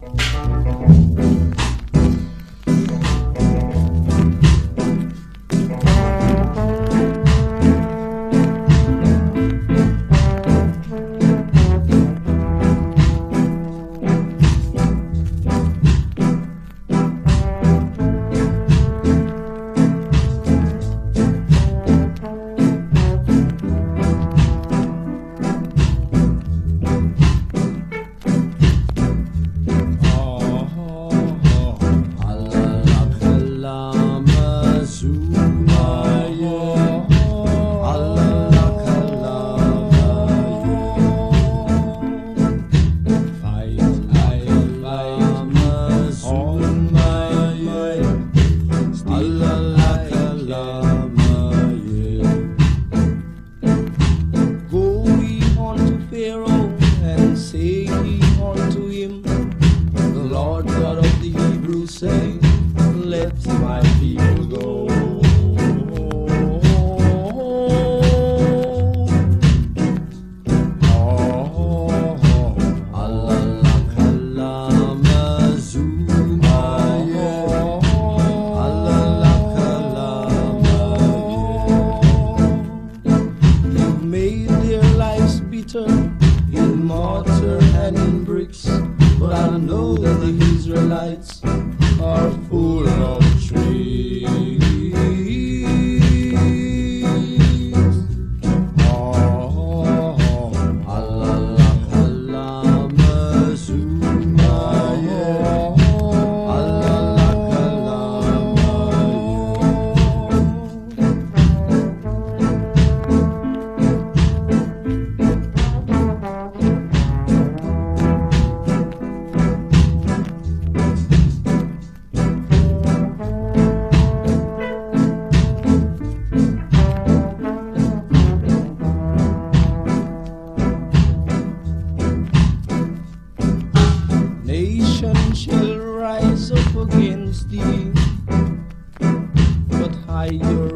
Say, let my people go. Allah kalama zuma, Allah kalama. You've made their lives bitter in mortar and in bricks, but I know that the Israelites are full of trees. Allah kalama zuma, Allah kalama. Nation shall rise up against thee, but hide your